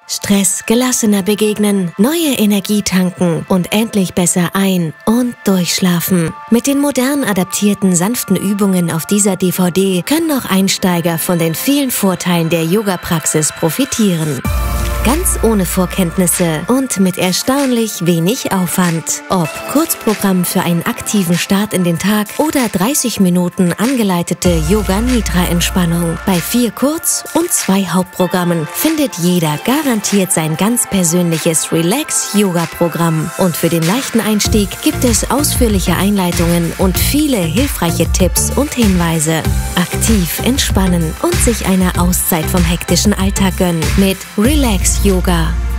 Stress gelassener begegnen, neue Energie tanken und endlich besser ein- und durchschlafen. Mit den modern adaptierten sanften Übungen auf dieser DVD können auch Einsteiger von den vielen Vorteilen der Yoga-Praxis profitieren. Ganz ohne Vorkenntnisse und mit erstaunlich wenig Aufwand. Ob Kurzprogramm für einen aktiven Start in den Tag oder 30 Minuten angeleitete Yoga-Nidra-Entspannung. Bei 4 Kurz- und 2 Hauptprogrammen findet jeder garantiert sein ganz persönliches Relax-Yoga-Programm. Und für den leichten Einstieg gibt es ausführliche Einleitungen und viele hilfreiche Tipps und Hinweise. Aktiv entspannen und sich eine Auszeit vom hektischen Alltag gönnen mit Relax Yoga.